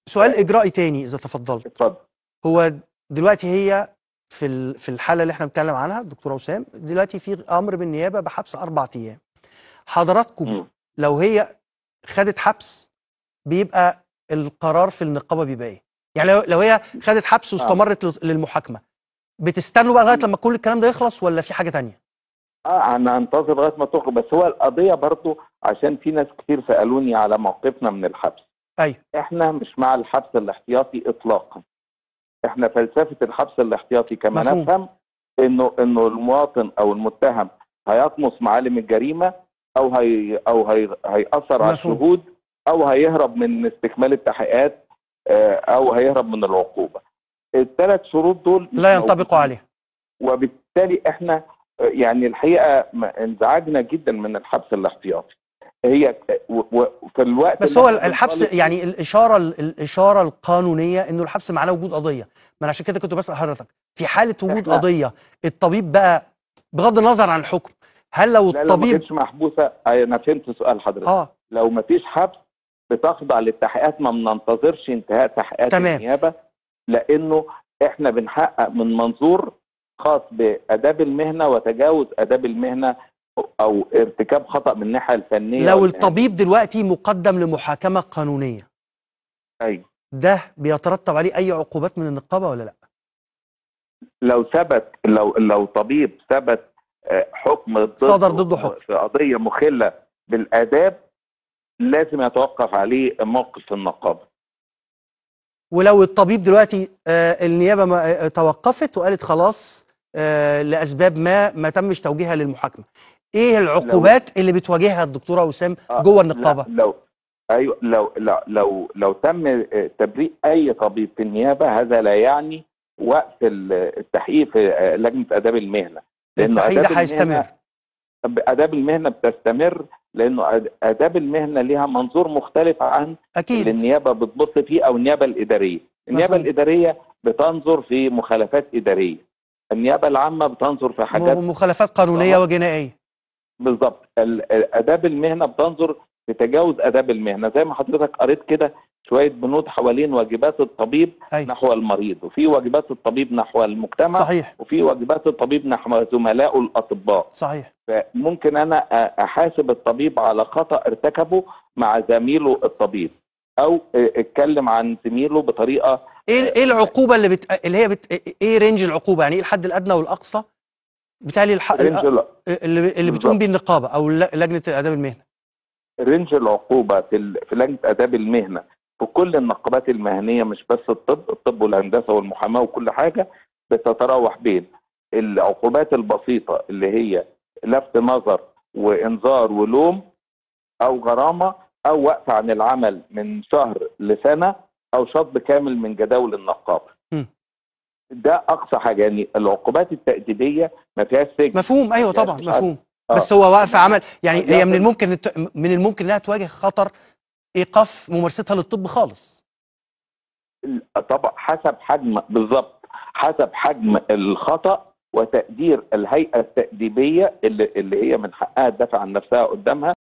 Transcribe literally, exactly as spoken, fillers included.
سؤال اجرائي تاني اذا تفضلت. اتفضل. هو دلوقتي هي في في الحاله اللي احنا بنتكلم عنها دكتوره وسام، دلوقتي في امر بالنيابه بحبس اربع ايام. حضراتكم م. لو هي خدت حبس بيبقى القرار في النقابه بيبقى ايه؟ يعني لو لو هي خدت حبس واستمرت للمحاكمه، بتستنوا بقى لغايه لما كل الكلام ده يخلص ولا في حاجه ثانيه؟ اه انا هنتظر لغايه ما تخرج، بس هو القضيه برضو عشان في ناس كتير سالوني على موقفنا من الحبس. ايوه. احنا مش مع الحبس الاحتياطي اطلاقا. احنا فلسفه الحبس الاحتياطي كما مفهوم. نفهم انه انه المواطن او المتهم هيطمس معالم الجريمه او هي او هي هيأثر على الشهود او هيهرب من استكمال التحقيقات او هيهرب من العقوبه. الثلاث شروط دول لا ينطبقوا عليه، وبالتالي احنا يعني الحقيقه انزعجنا جدا من الحبس الاحتياطي. هي في الوقت بس هو الحبس يعني الاشاره الاشاره القانونيه انه الحبس معناه وجود قضيه. ما انا عشان كده كنت بسال حضرتك في حاله وجود قضيه الطبيب بقى بغض النظر عن الحكم، هل لو لا الطبيب لا ما كانتش محبوسه. انا فهمت سؤال حضرتك. اه لو ما فيش حبس بتخضع للتحقيقات، ما بننتظرش انتهاء تحقيقات النيابه، لانه احنا بنحقق من منظور خاص باداب المهنه وتجاوز اداب المهنه او ارتكاب خطا من الناحيه الفنيه. لو الطبيب دلوقتي مقدم لمحاكمه قانونيه، ايوه، ده بيترتب عليه اي عقوبات من النقابه ولا لا؟ لو ثبت لو لو طبيب ثبت حكم ضده صدر ضده حكم في قضيه مخله بالاداب، لازم يتوقف عليه موقف النقابه. ولو الطبيب دلوقتي آه النيابه ما آه توقفت وقالت خلاص آه لاسباب ما ما تمش توجيهها للمحاكمه، ايه العقوبات اللي بتواجهها الدكتوره وسام آه جوه النقابه؟ لو ايوه لو لو لو لو تم تبريء اي طبيب في النيابه، هذا لا يعني وقف التحقيق في لجنه اداب المهنه، لانه التحقيق ده هيستمر. اداب المهنه بتستمر لانه اداب المهنه ليها منظور مختلف عن أكيد. اللي النيابه بتبص فيه او النيابه الاداريه. النيابه مفهوم. الاداريه بتنظر في مخالفات اداريه، النيابه العامه بتنظر في حاجات مخالفات قانونيه وجنائيه. بالظبط. اداب المهنه بتنظر في تجاوز اداب المهنه، زي ما حضرتك قريت كده شويه بنود حوالين واجبات الطبيب أي. نحو المريض، وفي واجبات الطبيب نحو المجتمع، صحيح. وفي واجبات الطبيب نحو زملائه الاطباء. صحيح. فممكن انا احاسب الطبيب على خطا ارتكبه مع زميله الطبيب، او اتكلم عن زميله بطريقه. ايه ايه العقوبه اللي بت... اللي هي بت... ايه رينج العقوبه؟ يعني ايه الحد الادنى والاقصى بالتالي الح... اللي اللي بتقوم بيه النقابه او لجنه اداب المهنه؟ رينج العقوبه في ال... في لجنه اداب المهنه في كل النقابات المهنيه، مش بس الطب، الطب والهندسه والمحاماه وكل حاجه، بتتراوح بين العقوبات البسيطه اللي هي لفت نظر وانذار ولوم او غرامه او وقف عن العمل من شهر لسنه او شطب كامل من جداول النقابه. م. ده اقصى حاجه. يعني العقوبات التأديبيه ما فيهاش سجن. مفهوم. ايوه طبعا مفهوم. آه. بس هو وقف عمل يعني هي من الممكن من الممكن انها تواجه خطر ايقاف ممارستها للطب خالص. طبعا حسب حجم، بالظبط حسب حجم الخطأ وتقدير الهيئه التأديبيه اللي اللي هي من حقها تدافع عن نفسها قدامها.